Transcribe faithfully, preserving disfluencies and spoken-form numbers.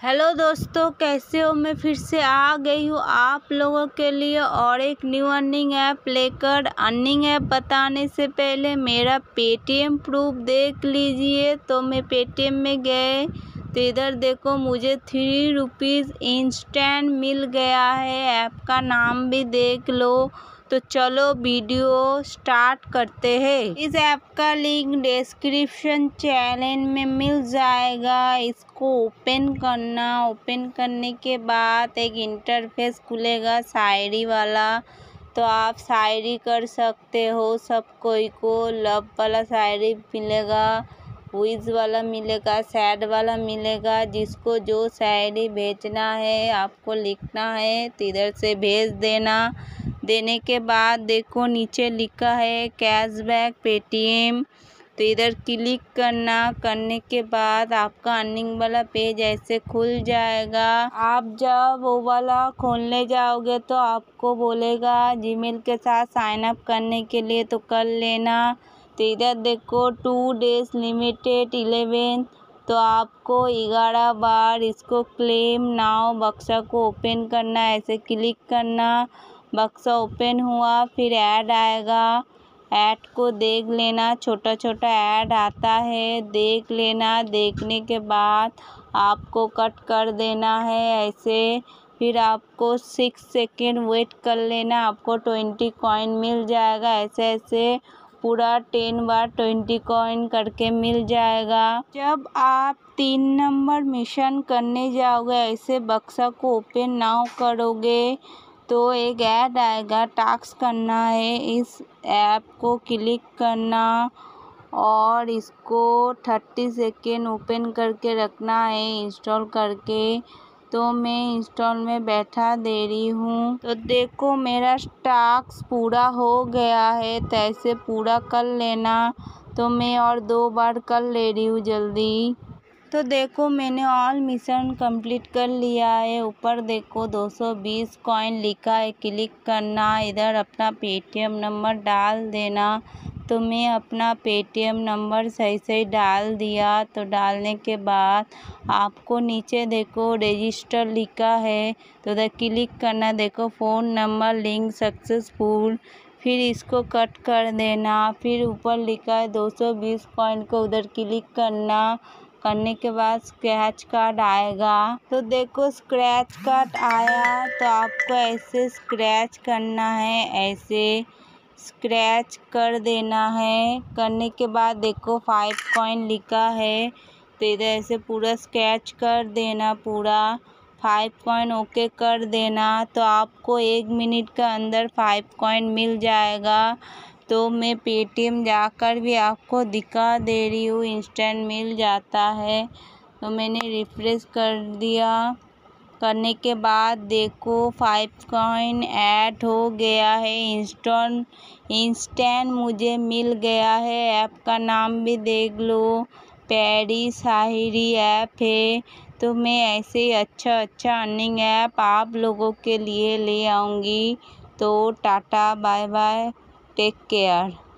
Hello दोस्तों, कैसे हो। मैं फिर से आ गई हूँ आप लोगों के लिए और एक न्यू अर्निंग ऐप लेकर। अर्निंग ऐप बताने से पहले मेरा पेटीएम प्रूफ देख लीजिए। तो मैं पेटीएम में गए तो इधर देखो, मुझे थ्री रुपीज़ इंस्टेंट मिल गया है। ऐप का नाम भी देख लो। तो चलो वीडियो स्टार्ट करते हैं। इस ऐप का लिंक डिस्क्रिप्शन चैनल में मिल जाएगा। इसको ओपन करना, ओपन करने के बाद एक इंटरफेस खुलेगा शायरी वाला। तो आप शायरी कर सकते हो। सब कोई को लव वाला शायरी मिलेगा, क्विज वाला मिलेगा, सैड वाला मिलेगा। जिसको जो शायरी भेजना है, आपको लिखना है तो इधर से भेज देना। देने के बाद देखो नीचे लिखा है कैशबैक पेटीएम। तो इधर क्लिक करना। करने के बाद आपका अर्निंग वाला पेज ऐसे खुल जाएगा। आप जब वो वाला खोलने जाओगे तो आपको बोलेगा जीमेल के साथ साइन अप करने के लिए, तो कर लेना। तो इधर देखो टू डेज लिमिटेड इलेवन। तो आपको ग्यारह बार इसको क्लेम नाउ बक्सा को ओपन करना, ऐसे क्लिक करना। बक्सा ओपन हुआ, फिर ऐड आएगा। ऐड को देख लेना, छोटा छोटा ऐड आता है, देख लेना। देखने के बाद आपको कट कर देना है ऐसे। फिर आपको सिक्स सेकेंड वेट कर लेना, आपको ट्वेंटी कॉइन मिल जाएगा। ऐसे ऐसे पूरा टेन बार ट्वेंटी कॉइन करके मिल जाएगा। जब आप तीन नंबर मिशन करने जाओगे, ऐसे बक्सा को ओपन नाउ करोगे तो एक ऐड आएगा, टास्क करना है। इस ऐप को क्लिक करना और इसको थर्टी सेकेंड ओपन करके रखना है इंस्टॉल करके। तो मैं इंस्टॉल में बैठा दे रही हूँ। तो देखो मेरा टास्क पूरा हो गया है, तो ऐसे पूरा कर लेना। तो मैं और दो बार कर ले रही हूँ जल्दी। तो देखो मैंने ऑल मिशन कंप्लीट कर लिया है। ऊपर देखो दो सौ बीस कॉइन लिखा है, क्लिक करना। इधर अपना पेटीएम नंबर डाल देना। तो मैं अपना पेटीएम नंबर सही सही डाल दिया। तो डालने के बाद आपको नीचे देखो रजिस्टर लिखा है, तो उधर क्लिक करना। देखो फ़ोन नंबर लिंक सक्सेसफुल। फिर इसको कट कर देना। फिर ऊपर लिखा है दो सौ बीस कॉइन को उधर क्लिक करना। करने के बाद स्क्रैच कार्ड आएगा। तो देखो स्क्रैच कार्ड आया, तो आपको ऐसे स्क्रैच करना है, ऐसे स्क्रैच कर देना है। करने के बाद देखो फाइव कॉइन लिखा है, तो इधर ऐसे पूरा स्क्रैच कर देना पूरा। फाइव कॉइन ओके कर देना। तो आपको एक मिनट के अंदर फाइव कॉइन मिल जाएगा। तो मैं पेटीएम जाकर भी आपको दिखा दे रही हूँ, इंस्टेंट मिल जाता है। तो मैंने रिफ्रेश कर दिया। करने के बाद देखो फाइव कॉइन ऐड हो गया है, इंस्टेंट इंस्टेंट मुझे मिल गया है। ऐप का नाम भी देख लो, पैरी शायरी ऐप है। तो मैं ऐसे ही अच्छा अच्छा अर्निंग ऐप आप लोगों के लिए ले आऊँगी। तो tata bye bye, take care.